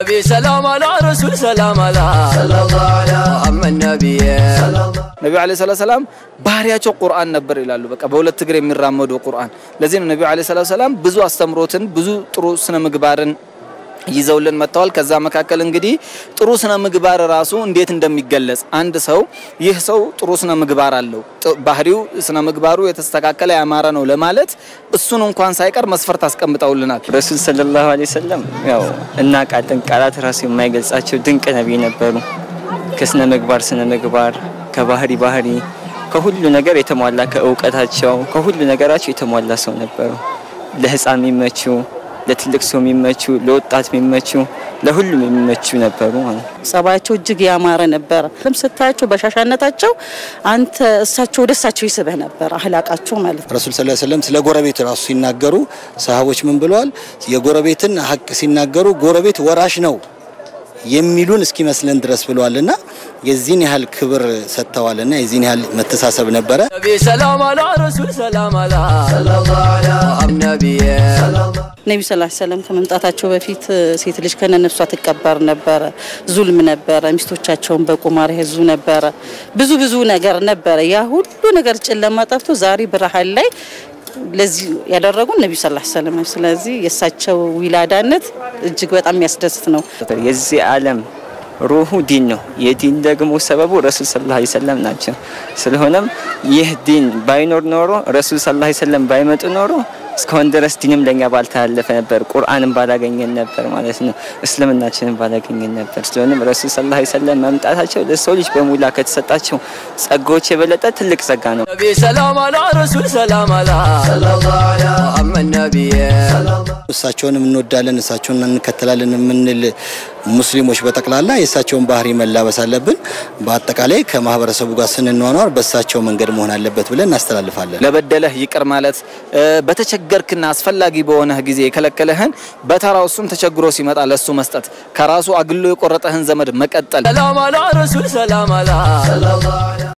نبي سلام على رسول سلام على صلى الله على محمد نبي عليه الصلاة والسلام ባህሪያቸው ቁርአን ነበር ይላሉ በቃ በሁለት እግር የሚራመዱ ቁርአን ለዚህ ነው ነብዩ አለይሂ ሰላቱ ሰላም ብዙ አስተምሮትን ብዙ ጥሩ ስነ ምግባርን ይዘውልን መጣዋል ከዛ መካከል እንግዲህ ጥሩ ስነ ምግባር ራሱ እንዴት እንደሚገለጽ አንድ ሰው ይህ ሰው ጥሩ ስነ ምግባር አለው ባህሪው ስነ ምግባሩ የተስተካከለ ያማረ ነው ለማለት እሱን እንኳን ሳይቀር መስፈርት አስቀምጠውልናል ረሱል ሰለላሁ ዐለይሂ ወሰለም ያው እና ቃላት ራሱ የማይገልጻቸው ድንቅ ነብይ ነበሩ ከስነ ምግባር ከባህሪ ከሁሉ ነገር የተሟላ ከእውቀታቸው ከሁሉ ነገራቸው የተሟላ ሰው ነበሩ ለህፃን የሚመቹ ለትልቅ ሰው የሚመቹ ለወጣት የሚመቹ ለሁሉም የሚመቹ ነበሩ ጸባያቸው እጅግ ያማረ ነበር ለምስታቸው በሻሻነታቸው አንተ እሳቸው ወደሳቸው ይስበህ ነበር አህላቃቸው ማለት ረሱል ሰለላሁ ዐለይሂ ወሰለም ስለ ጎረቤት ራሱ ሲናገሩ ሰሃቦች ምን ብለዋል የጎረቤትን ሐቅ ሲናገሩ ጎረቤት ወራሽ ነው የሚሉን እስኪመስለን ድረስ ብለዋልና የዚህን ያህል ክብር ሰጥተዋልና የዚህን ያህል መተሳሰብ ነበር ነብይ ሰላም አለ ረሱል ሰላም አለ ሰለላሁ ዐለ ነብይ ነብዩ ሰለላሁ ዐለይሂ ወሰለም ከመምጣታቸው በፊት ሴት ልጅ ከነነፍሷ ተቀበር ነበር ዙልም ነበር ሚስቶቻቸውን በቁማር ያዙ ነበር ብዙ ነገር ነበር ያ ሁሉ ነገር ጨለማ ጠፍቶ ዛሬ ብርሃን ላይ ለዚህ ያደረጉ ነብዩ ሰለላሁ ዐለይሂ ወሰለም ስለዚህ የሳቸው ዊላዳነት እጅግ በጣም ያስደስት ነው የዚህ ዓለም روحه دينه يدين دعمو سببه رسول صلى الله عليه وسلم ناتشو سلهونم يه دين باينور نورو رسول صلى الله عليه وسلم بايمت نورو እስካሁን ድረስ ዲንም ለኛ ባልታለፈ ነበር ቁርአንን ባላገኘን ነበር ማለት ነው እስልምናችንን ባላገኘን ነበር ስለሆነም ረሱል ሰለላሁ ዐለይሂ ወሰለም መምጣታቸው ለሰው ልጅ በሙላ ከተሰጣቸው ጸጋዎች የበለጠ ትልቅ ጸጋ ነው ነብይ ሰላም አለ ረሱል ሰላም አለ ሰለላሁ ዐለ ሙሐመድ ነብይ እሳቸውን እንወዳለን እሳቸውን እንከተላለን ምንል ሙስሊሞች በተቀላላ የእሳቸውን ባህሪ መላበስ አለብን በአጠቃላይ ከማህበረሰቡ ጋር ስንኗኗር በእሳቸው መንገድ መሆን አለበት ብለን እናስተላልፋለን ለበደለህ ይቅር ማለት በተቸገርክና አስፈላጊ በሆነ ጊዜ የከለከለህን በተራው እሱም ተቸግሮ ሲመጣ ለሱ መስጠት ከራሱ አግሎ የቆረጠህን ዘመድ መቀጠል ሰላም አለ ረሱል ሰላም አለ ሰለላሁ ዐለ